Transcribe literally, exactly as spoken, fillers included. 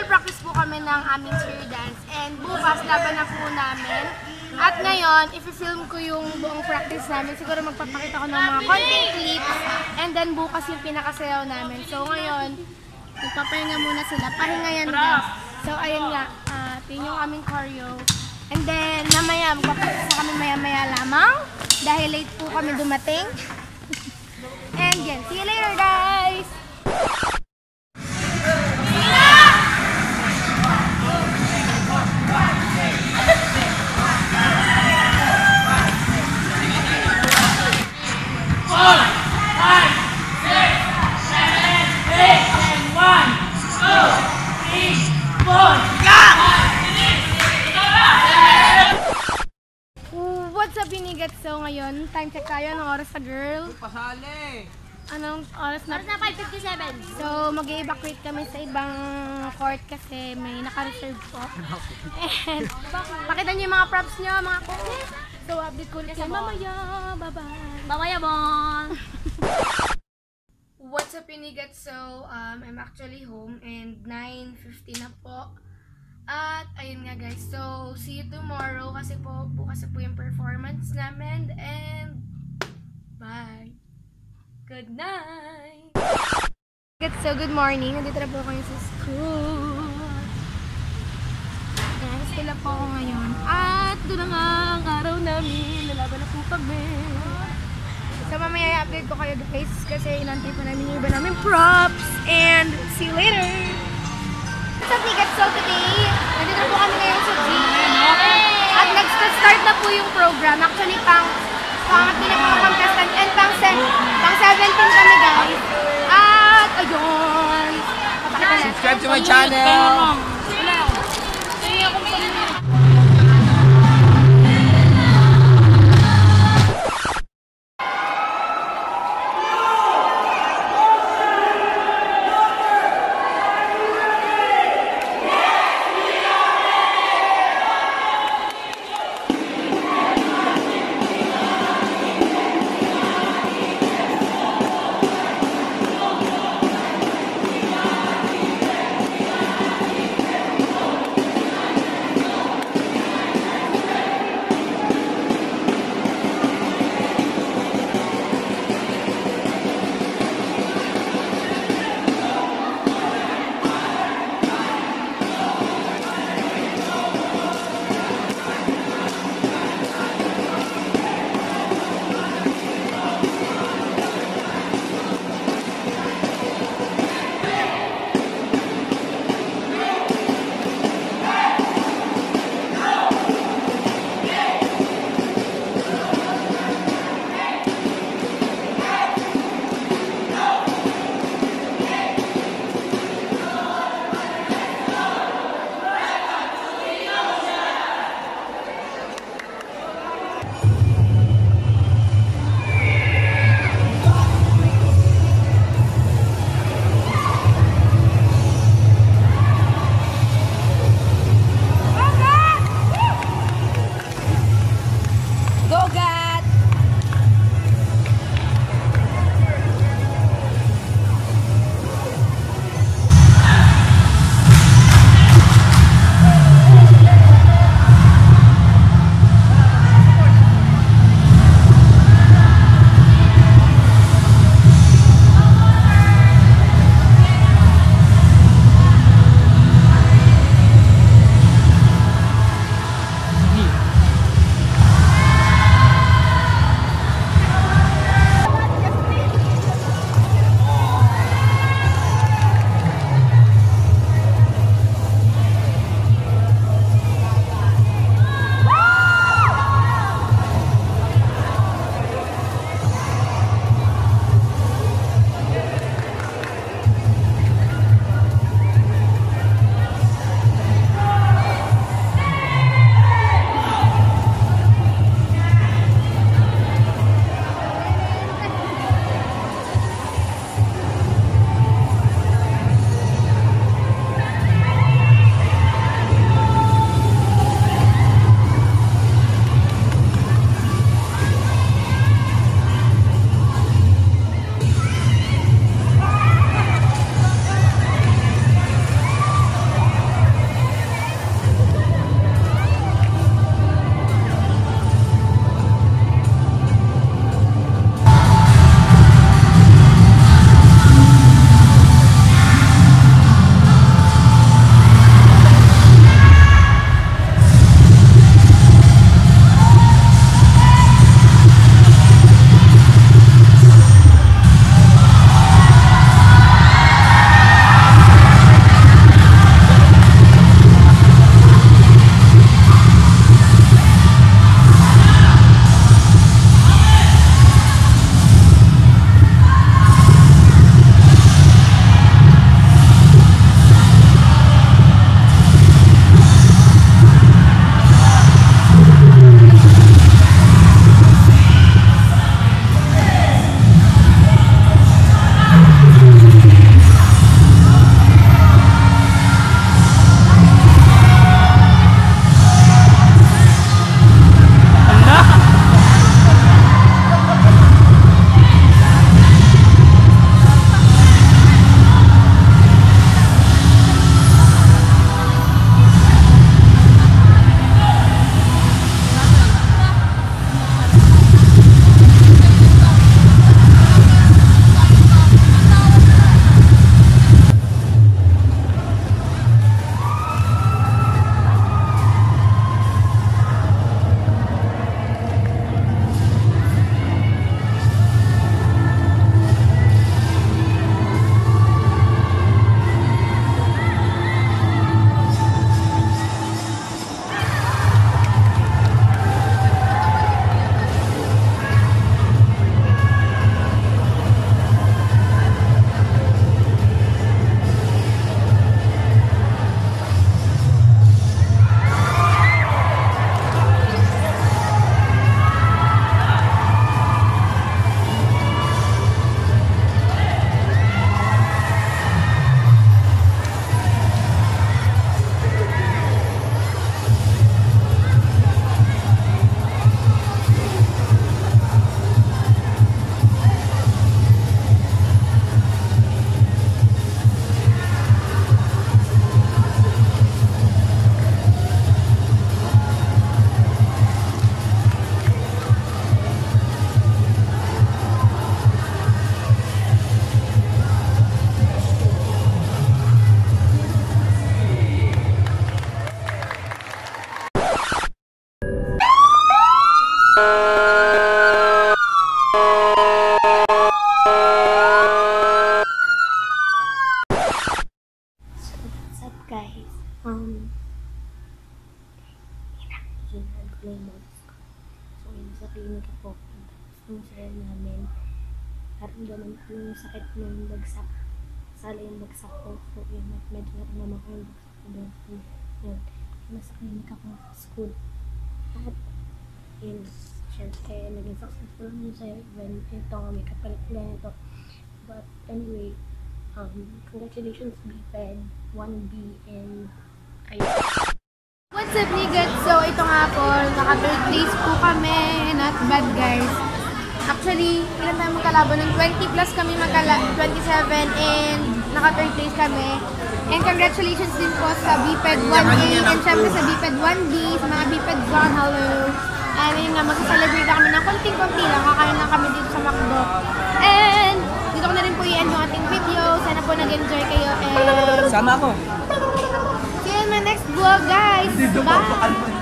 practice po kami ng aming cheer dance and bukas laban na po namin. At ngayon, if-film ko yung buong practice namin, siguro magpapakita ko ng mga content clips and then bukas yung pinakasayaw namin. So ngayon, nagpapahinga muna sila. Pahinga yan guys. So ayun nga, uh, yun yung aming choreo. And then mamaya, magpapakita kami maya-maya lamang dahil late po kami dumating. And yan, see you later guys! What's up, Binigat? So ngayon, time check tayo. Anong oras sa girl? Pasali! Anong oras na? Oras na five fifty-seven. So mag-evacuate kami sa ibang court kasi may naka-reserve po. And pakita niyo yung mga props niyo, mga coach. So update ko ulit kayo mamaya. Bye-bye! Mamaya, bon! What's up, Binigat? So um, I'm actually home and nine fifty na po. At ayun nga guys, so see you tomorrow kasi po bukas na po yung performance namin and bye! Good night! So good morning, nandito na po kayo sa school. Ayan, sa sila po ako ngayon. At doon na nga ang araw namin, lalaban na po kami. So mamaya i-update ko kayo guys kasi inantay pa namin yung iba namin props and see you later! Sa Bigat, so today, nandito na po kami ngayon sa gym. At nag-start na po yung program. Actually, pang pangatlo na po yung contestant and pang, pang seventeen kami guys. At ayun! Subscribe to my channel! guys, um, hinahingan ko na yung mods ko. So, yun, sa clinic ako. Tapos, nung sa'yo namin, naramdaman ko yung sakit ng bagsak. Sala yung bagsak ko. So, yun, at medyo naramdaman ko yung bagsak ko doon. So, yun, nasa clinic ako sa school. At, yun, syempre, naging successful naman sa event. Ito nga, may kapalit na ito. But, anyway, um, congratulations, B-Ped, one B, and ayun. What's up, niggas? So, ito nga po, naka-third place po kami. Not bad, guys. Actually, ilan tayo magkalaban ng twenty plus kami magkala, twenty-seven, and naka-third place kami. And congratulations din po sa B-Ped one A, and syempre sa B-Ped one B, sa mga B-Ped Zone, hello. And yun nga, mag-celebrate na kami ng konting-konti lang, kakain lang kami dito sa McDo. And dito ko na rin po i-end yung ating video. Sana po nag-enjoy kayo, and Sama ako. see you in my next vlog, guys! Bye!